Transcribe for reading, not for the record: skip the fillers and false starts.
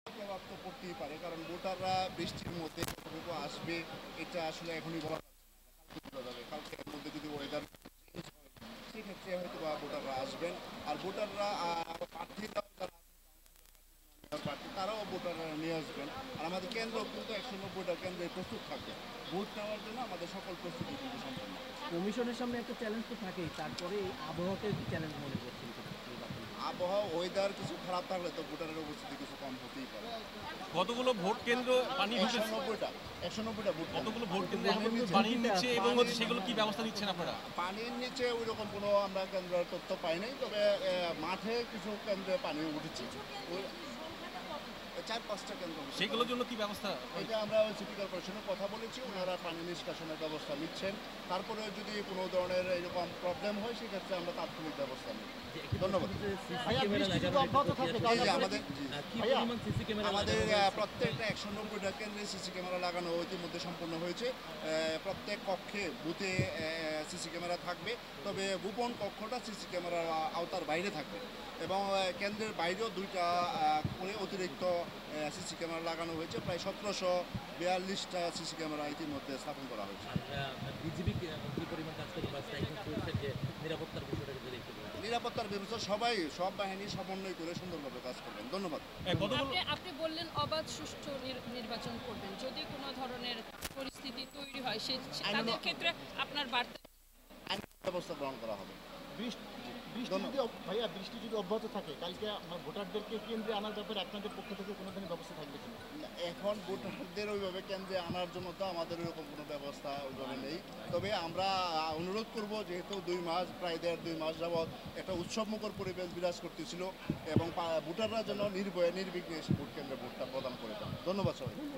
প্রভাব তো পড়তেই পারে, কারণ ভোটাররা বৃষ্টির মধ্যে কতটুকু আসবে এটা আসলে এখনই বলা বোঝা যাবে। কালকে এর মধ্যে যদি ওয়েদার চেঞ্জ হয় সেক্ষেত্রে হয়তো বা ভোটাররা আসবেন। আর ভোটাররা প্রার্থীরা যারা প্রার্থী তারাও ভোটাররা নিয়ে আসবেন। আর আমাদের কেন্দ্র কিন্তু 190টা কেন্দ্রে প্রস্তুত থাকবে ভোট নেওয়ার জন্য। আমাদের সকল প্রস্তুতি কিন্তু সম্পন্ন। কমিশনের সামনে একটা চ্যালেঞ্জ তো থাকেই, তারপরে এই আবহাওয়াকে চ্যালেঞ্জ মনে করছেন কিনা নির্বাচন? আবহাওয়া ওয়েদার কিছু খারাপ থাকলে তো ভোটারের উপস্থিতি কিছু কম হতেই পারে। কতগুলো ভোট কেন্দ্র পানি একশো ঢুকেছে? নব্বইটা 190টা ভোট কেন্দ্র। কতগুলো ভোট কেন্দ্র এখন পানির নিচে পানির নিচে, এবং পানির সেগুলো কি ব্যবস্থা নিচ্ছেন আপনারা? পানির নিচে ওই রকম কোনো আমরা কেন্দ্রের তথ্য পাই নাই, তবে মাঠে কিছু কেন্দ্রে পানি উঠেছে। ওই 4-5টা কেন্দ্র হচ্ছে। সেগুলোর জন্য কি ব্যবস্থা? এটা আমরা সিটি কর্পোরেশনের কথা বলেছি, ওনারা পানি নিষ্কাশনের ব্যবস্থা নিচ্ছেন। তারপরে যদি কোনো ধরনের এরকম প্রবলেম হয় সেক্ষেত্রে আমরা তাৎক্ষণিক ব্যবস্থা নিই। ধন্যবাদ। ভাইয়া, বৃষ্টি যদি অব্যাহত থাকে এই তাহলে যে আমাদের কি পরিমাণ সিসি ক্যামেরা আমাদের প্রত্যেকটা 190টা কেন্দ্রে সিসি ক্যামেরা লাগানো ইতিমধ্যে সম্পূর্ণ হয়েছে। প্রত্যেক কক্ষে বুথে সিসি ক্যামেরা থাকবে, তবে গোপন কক্ষটা সিসি ক্যামেরার আওতার বাইরে থাকবে। এবং কেন্দ্রের বাইরেও 2টা করে অতিরিক্ত সিসি ক্যামেরা লাগানো হয়েছে। প্রায় 1742টা সিসি ক্যামেরা ইতিমধ্যে স্থাপন করা হয়েছে। বিজিবি কি পরিমাণ কাজ করে বা স্ট্রাইকিং করছে যে নিরাপত্তার বিষয়টা যদি একটু বলেন। নিরাপত্তার ব্যবস্থা সব বাহিনী সমন্বয় করে সুন্দরভাবে কাজ করবেন। ধন্যবাদ। আপনি বললেন অবাধ সুষ্ঠু নির্বাচন করবেন, যদি কোনো ধরনের পরিস্থিতি তৈরি হয় তাদের ক্ষেত্রে আপনার বার্তা? আইন ব্যবস্থা গ্রহণ করা হবে। ভাইয়া, বৃষ্টি যদি অব্যাহত থাকে কালকে ভোটারদেরকে কেন্দ্রে আনার ব্যাপারে আপনাদের পক্ষ থেকে কোনো ধরনের ব্যবস্থা থাকবে কিনা? এখন ভোটারদের ওইভাবে কেন্দ্রে আনার জন্য তো আমাদের ওইরকম কোনো ব্যবস্থা ওইভাবে নেই। তবে আমরা অনুরোধ করব, যেহেতু 2 মাস, প্রায় 1.5-2 মাস যাবৎ একটা উৎসবমুখর পরিবেশ বিরাজ করতেছিল, এবং ভোটাররা যেন নির্ভয়ে নির্বিঘ্নে এসে ভোট কেন্দ্রে ভোটটা প্রদান করে দেন। ধন্যবাদ সবাই।